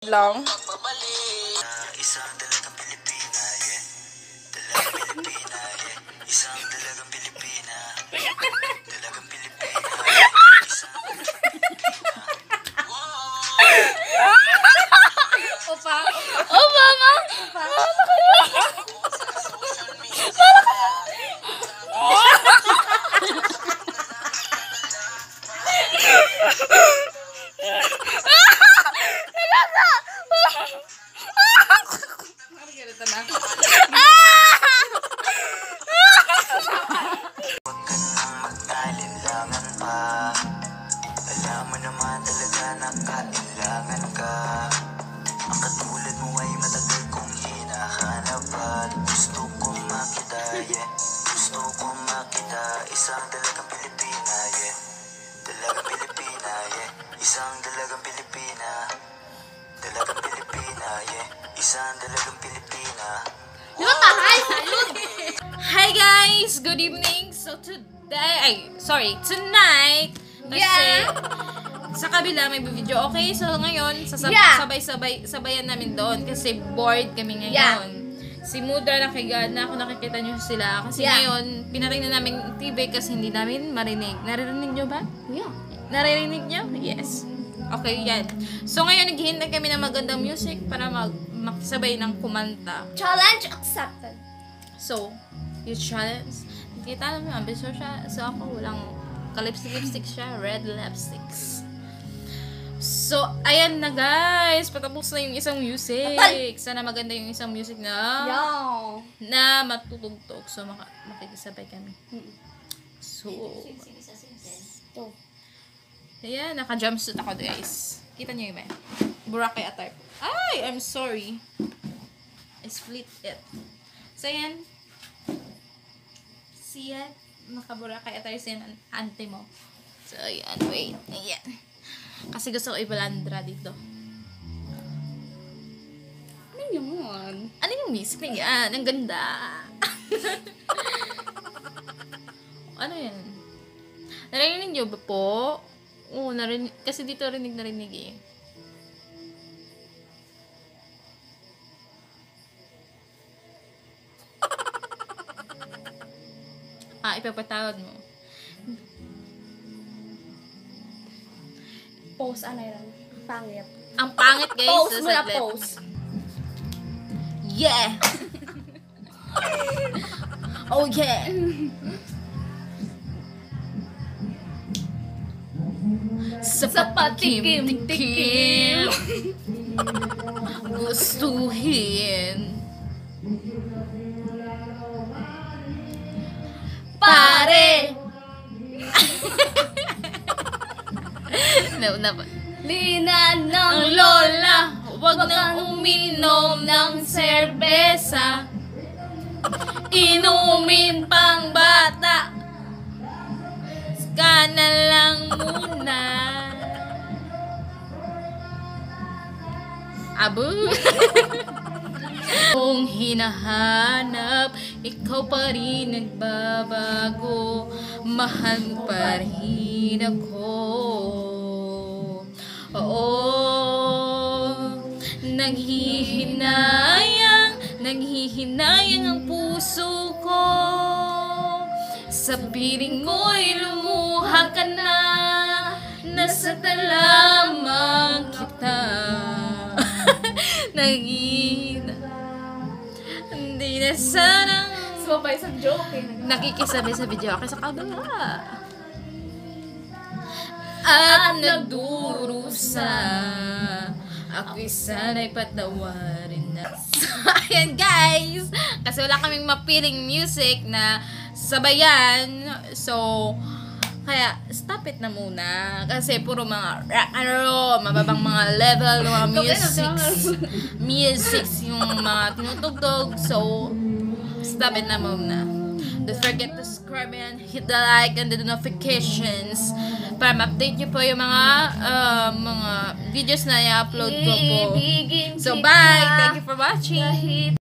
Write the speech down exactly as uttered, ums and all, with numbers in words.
lang. Isang dalagang Pilipina, yeah. Dalagang Pilipina, yeah. Isang dalagang Pilipina. Dalagang Pilipina, yeah. Isang dalagang Pilipina. Opa. Opa, ma. Alam mo naman talaga na kailangan ka. Ang katulad mo ay matagal kong hinahanap at gusto kong makita, yeah. Gusto kong makita. Isang dalagang Pilipina, yeah. Dalagang Pilipina, yeah. Isang dalagang Pilipina. Dalagang Pilipina, yeah. Isang dalagang Pilipina. Hi guys! Good evening! So today, ay, sorry, tonight, kasi Yeah. sa kabila may video. Okay, so ngayon, sasab- Yeah. sabay-sabay, sabayan namin doon kasi bored kami ngayon. Si Mudra nakiga na ako, nakikita nyo sila. Kasi Yeah. ngayon, pinaring na namin yung T V kasi hindi namin marinig. Naririnig nyo ba? Yeah. Naririnig nyo? Yes. Okay, yan. So ngayon, naghihintay kami ng magandang music para mag makisabay ng kumanta. Challenge accepted. So, yung challenge, nakita namin, ambisyo siya. So ako, walang ka-lipstick-lipstick siya. Red lipsticks. So, ayan na guys. Patapos na yung isang music. Sana maganda yung isang music na Yo. na matutugtog. So, maka makikisabay kami. So, Ito. ayan, naka-jumpsuit ako guys. Kita niyo yung ba? Boracay attire. Ay, I'm sorry. I split it. So, ayan. See yan? Naka-Boracay attire siya yung ante mo. So, ayan. Wait. Ayan. Kasi gusto ko ibalandra dito. Ano yun? Ano yung music na yan? Ang ganda. Ano yan? Narinig niyo ba po? Oo, narinig. Kasi dito rinig narinig eh. Ah, ipapatawad mo. Pose, ano yun? Pangit. Ang pangit guys. Pose sa mo na saglit. pose. Yeah! Oh yeah! Sa Sa patikim-tikim. gustuhin. Pare! Nauna pa. Lina ng Ang lola, wag nang uminom ng serbesa. Inumin pang bata. Ska na lang muna. Abo. Kung hinahanap, ikaw pa rin nagbabago. Mahal mo pa rin ako. Oo, naghihinayang, naghihinayang ang puso ko. Sa piling mo'y lumuha ka na, nasa talamang kita. Naghihina, hindi na sanang sumabay sa joke eh. nakikisabi sa video ako sa kabila. At nagdurusa, ako'y sana'y patawarin na. So, ayan guys, kasi wala kaming mapiling music na sabayan. So, kaya stop it na muna. Kasi puro mga rock and roll, mababang mga level, mga musics. Musics yung mga tinutugtog. So, stop it na muna. Don't forget to subscribe and hit the like and the notifications para ma-update nyo po yung mga uh, mga videos na i-upload ko po. So, bye! Thank you for watching!